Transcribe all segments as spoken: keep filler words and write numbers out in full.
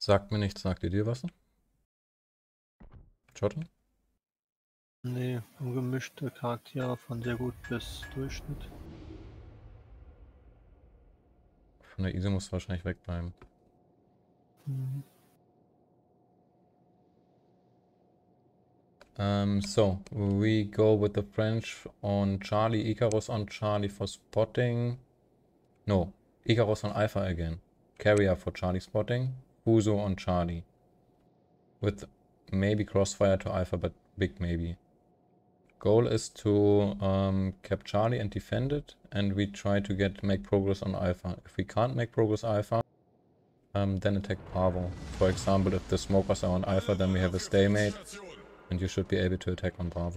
Sagt mir nichts, sagt ihr dir was? Schotten? Nee, gemischte Charaktere von sehr gut bis Durchschnitt. Von der Easy muss wahrscheinlich wegbleiben. Mhm. Um, so, we go with the French on Charlie, Icarus on Charlie for spotting. No, Icarus on Alpha again. Carrier for Charlie spotting. Fuso on Charlie. With maybe crossfire to Alpha, but big maybe. Goal is to um, cap Charlie and defend it, and we try to get make progress on Alpha. If we can't make progress Alpha, um, then attack Bravo. For example, if the smokers are on Alpha, then we have a stalemate, and you should be able to attack on Bravo.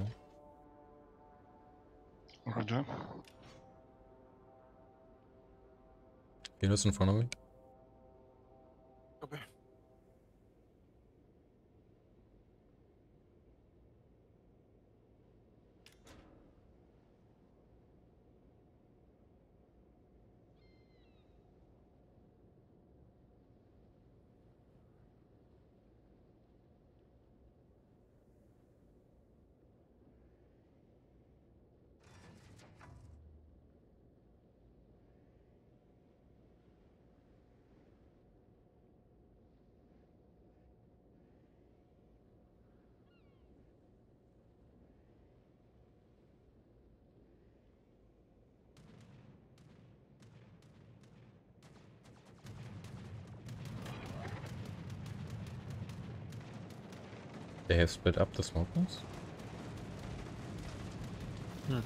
Roger. He lives in front of me. Okay. They have split up the smokers. Hmm.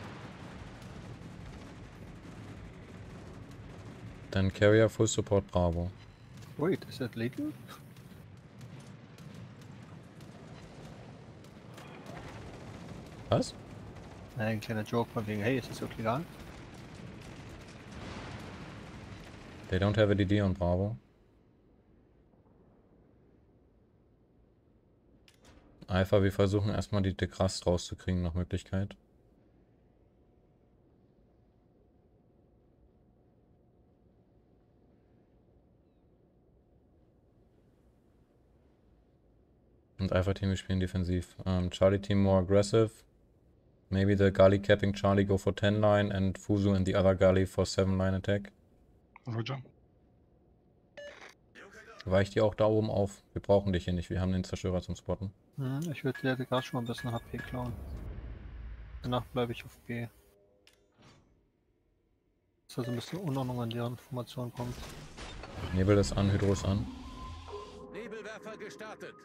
Then carrier full support Bravo. Wait, is that legal? Was? Ein kleiner Joke von wegen, hey, ist das wirklich legal? They don't have a D D on Bravo. Alpha, wir versuchen erstmal die Dekrast rauszukriegen nach Möglichkeit. Und Alpha Team, wir spielen defensiv. Um, Charlie Team more aggressive. Maybe the gully capping Charlie go for ten line and Fuso and the other gully for seven line attack. Roger. Weich die auch da oben auf. Wir brauchen dich hier nicht, wir haben den Zerstörer zum Spotten. Hm, ich würde dir gerade schon mal ein bisschen H P klauen. Danach bleibe ich auf B. Dass also ein bisschen Unordnung an deren Formation kommt. Nebel ist an, Hydro ist an. Nebelwerfer gestartet.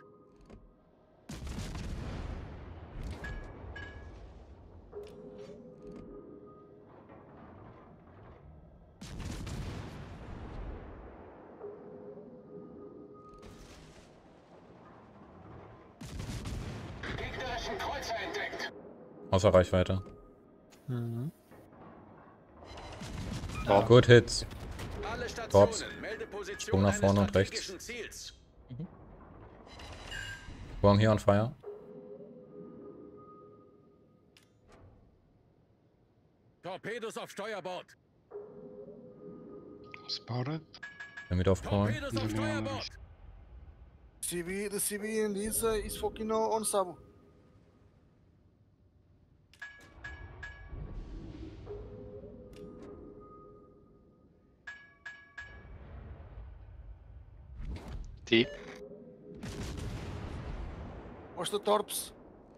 Gegnerischen Kreuzer entdeckt. Außer Reichweite. Mhm. Oh. Good hits. Alle Korps. Stationen, Meldeposition Sprung nach vorne und eines rechts. strategischen Ziels. Wrong here on fire. Torpedos auf Steuerbord. Spotted. Then we auf Point. Torpedos auf Steuerbord. C V, the C V in this uh, is fucking uh, on Sabo. T. Watch the torps.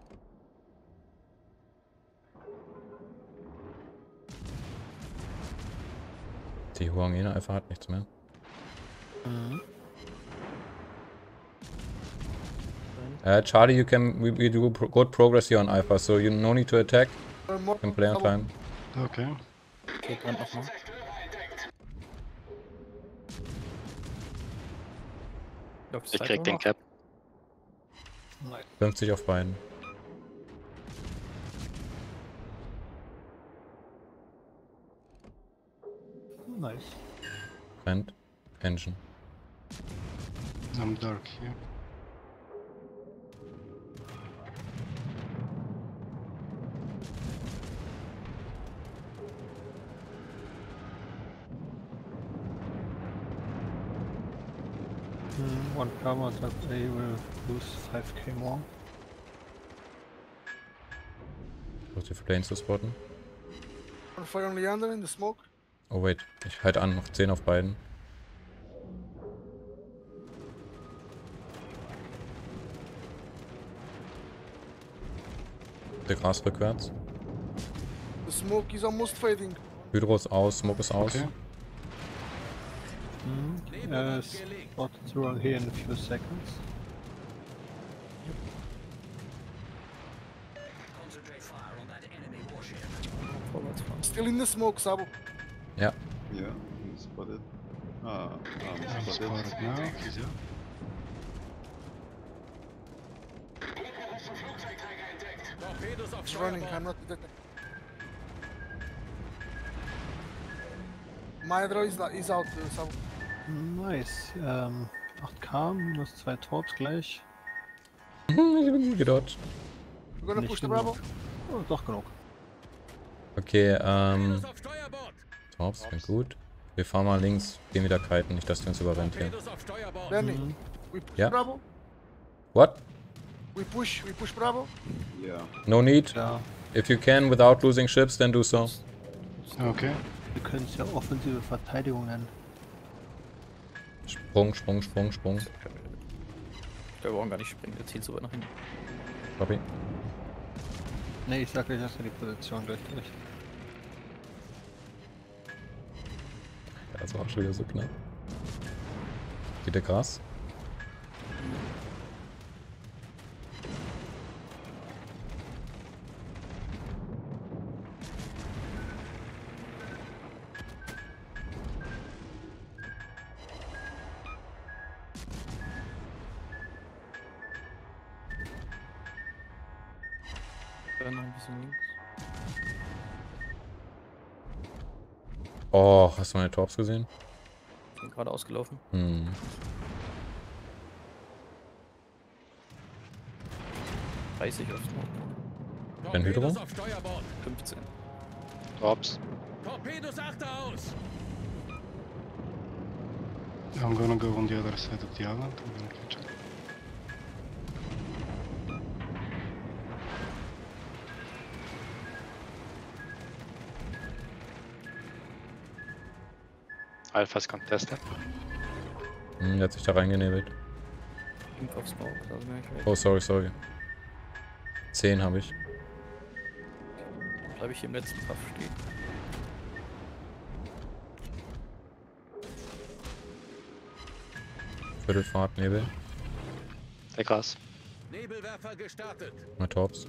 Die Huangene Alpha hat nichts mehr. Mhm. Uh, Charlie, you can we, we do pro good progress here on Alpha, so you no need to attack. Uh, more You can play on Sabo. time. Okay. Okay, brennt nochmal. Ich krieg den Cap. Nein. fünfzig auf beiden. Nice. Brennt. Engine. I'm dark here. Mm, one cover that they will lose five K more. Versuch die Flames zu spotten. On fire on Leander in the smoke. Oh wait, ich halte an, noch zehn auf beiden. Der Gras rückwärts. The smoke is almost fading. Hydro ist aus, Smoke ist aus. Okay. Mm, uh, spot through here in a few seconds. Vorwärts fahren. Still in the smoke, Sabo. Ja, Yeah, you spotted. Ah, I'm I'm spotted. spotted now. Yeah. Gegnerische Flugzeugträger entdeckt. Torpedos auf It's running, I'm Steuerbord. not detecting. My draw is, is out, uh, Sabo. Nice. Ähm, acht K, minus zwei Torps gleich. ich bin gut gedodged. We're gonna Nicht push the genug. Bravo. Oh, doch genug. Okay, ähm, Torpedos auf Steuerbord. Torps, klingt gut. Wir fahren mal links, gehen wieder kiten, nicht, dass wir uns überrennt hier. Torpedos auf Steuerbord. Danny, Mhm. we push Yeah. Bravo. What? We push, we push Bravo. Yeah. No need. Ja, If you can without losing ships, then do so. Okay. wir können es ja offensive Verteidigung nennen. Sprung, Sprung, Sprung, Sprung. Wir brauchen gar nicht springen, der zielt so weit nach hinten. Copy. Ne, ich sag euch erstmal die Position gleich durch. Das war auch schon wieder so knapp. Geht der Gras? Dann noch ein bisschen links. Oh, hast du meine Torps gesehen? Sind gerade ausgelaufen. Hm. dreißig auf Smoke. Ein Hydro? Torpedos auf Steuerbord. fünfzehn. Drops. Torpedos achte aus. I'm gonna go on the other side of the island. I'm gonna catch it. Alphas contested. Hm, der hat sich da reingenebelt. fünf auf Smoke. Also bin ich weg. Oh, sorry, sorry. zehn habe ich. Bleibe ich hier im letzten Puff stehen. Viertelfahrt, Nebel. Der Gras. Nebelwerfer gestartet. Meine Torps.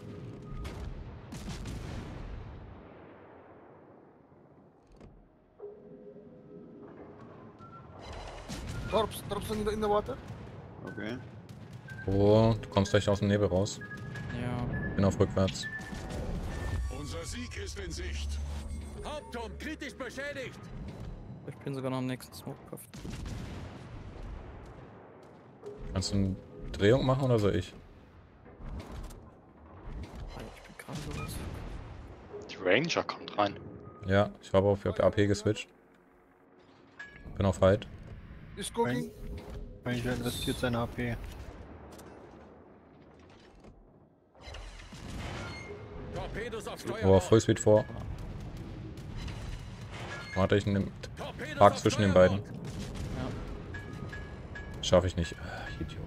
Torps, Torps in the, in the water. Okay. Oh, du kommst gleich aus dem Nebel raus. Ja. Bin auf rückwärts. Unser Sieg ist in Sicht. Hauptturm kritisch beschädigt. Ich bin sogar noch am nächsten Smoke Puff. Kannst du eine Drehung machen oder soll ich? Ich bin gerade sowas. Die Ranger kommt rein. Ja, ich habe auf A P geswitcht. Bin auf Halt. Is cooking. Ranger investiert seine H P. Torpedos auf Oh, Steuerbord. Fullspeed vor. Warte, ich nehm Torpedos Park auf zwischen den Steuerbord. beiden. Schaffe ich nicht. Ah, ich Idiot.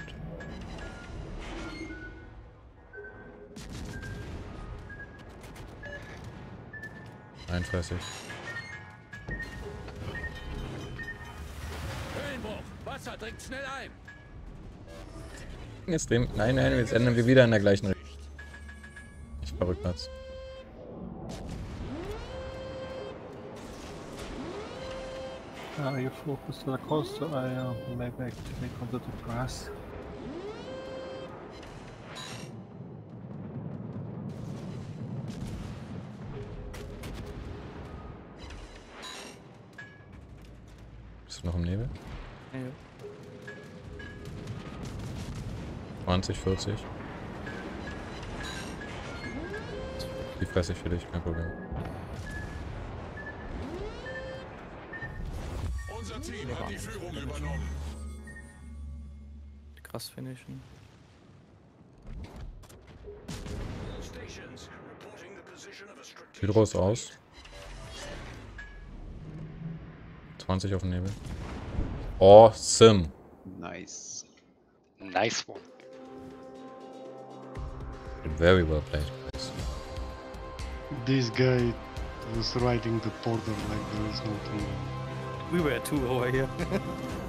Einfressig. Höhenbruch. Wasser dringt schnell ein. Jetzt drehen. Nein, nein, jetzt enden wir wieder in der gleichen Richtung. Ich war rückwärts. Ah, you focus to the coast, so I uh, maybe activate onto the grass. Bist du noch im Nebel? Ja, ja. zwanzig, vierzig. Die fresse ich für dich, kein Problem. Unser Team hat die Führung übernommen. fast finishen. Hydro ist aus. zwanzig auf den Nebel. Awesome. Nice. Nice one. Very well played. This guy was riding the border like there is no tomorrow. We were two over here.